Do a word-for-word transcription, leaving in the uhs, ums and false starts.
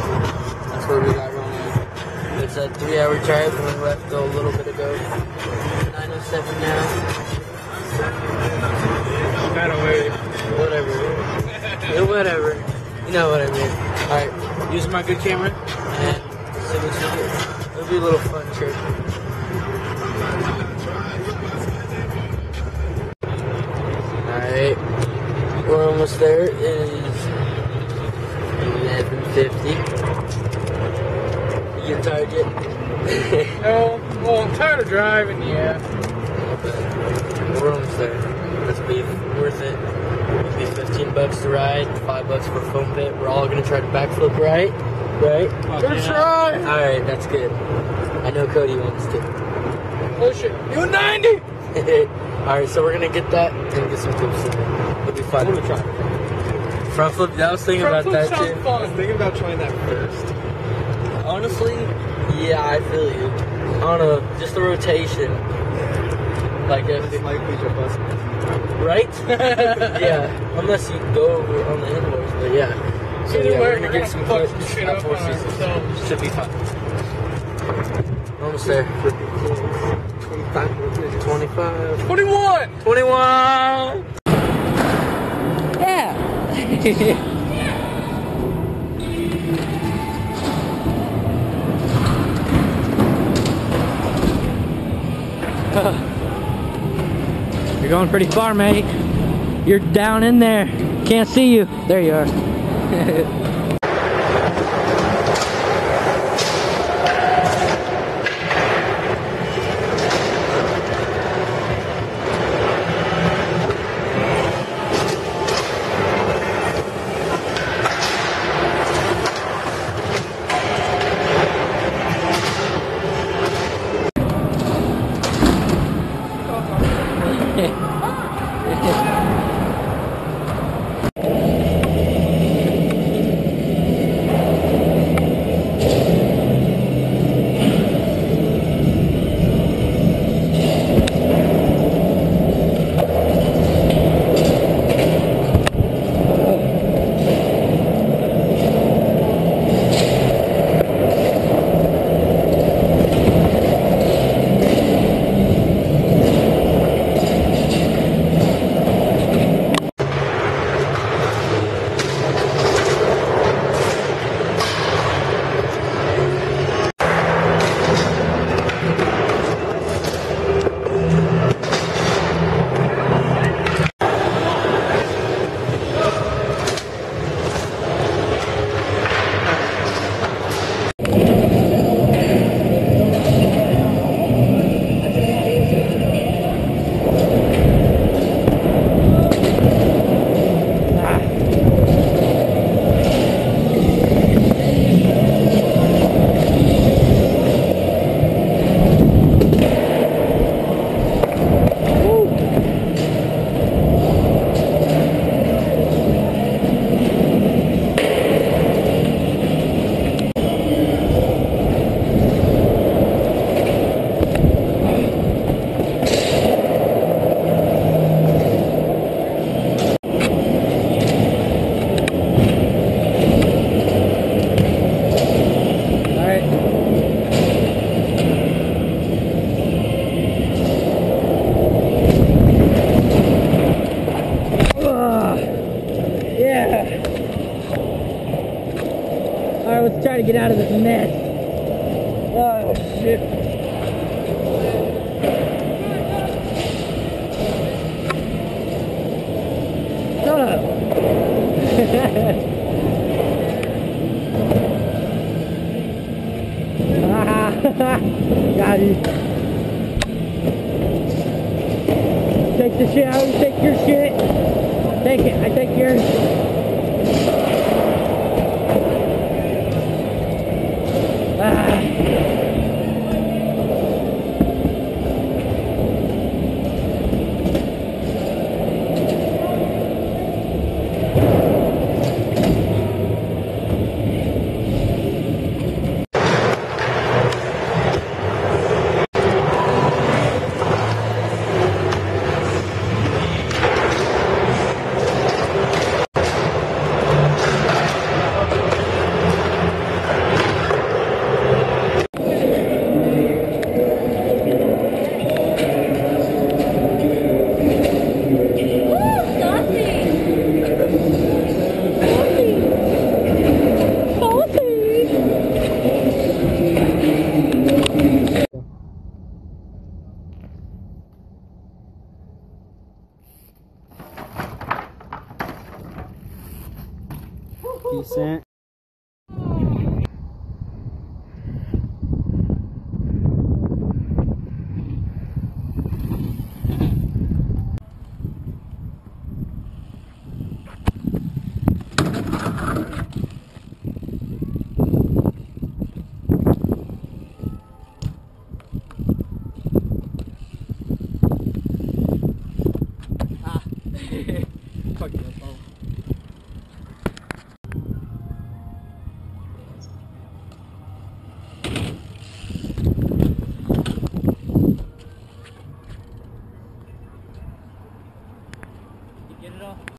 That's where we got rolling. It's a three-hour drive, and we left a little bit ago. nine oh seven now. Gotta wait. Whatever. Yeah, whatever. You know what I mean. Alright, use my good camera, and see what you do. It'll be a little fun trip. Alright, we're almost there. It is eleven fifty. You getting tired yet? No, well, I'm tired of driving, yeah. We're almost there. Let's be worth it. It'll be fifteen bucks to ride, five bucks for a foam pit. We're all gonna try to backflip, right? Right? Gonna try. Alright, that's good. I know Cody wants to. Push it. You ninety. Alright, so we're gonna get that and get some flips in there. It'll be fun. I'm gonna try. Front flip, I was thinking Front about flip that sounds too. fun. I was thinking about trying that first. Honestly, yeah, I feel you. I don't know, just the rotation. Like if They might be your bus. right? Yeah, unless you go over on the handlebars, but yeah. So Either yeah, way, we're we're gonna gonna get some fuck flips. some shit up on ourselves. Should be fun. Almost there. twenty-five. twenty-five. twenty-one. twenty-one. Yeah. You're going pretty far, mate. You're down in there. Can't see you. There you are. Try to get out of this mess. Oh shit. Shut up. Got you. Take the shit out, take your shit. Take it, I take yours. Fuck you, Paul. You get it all?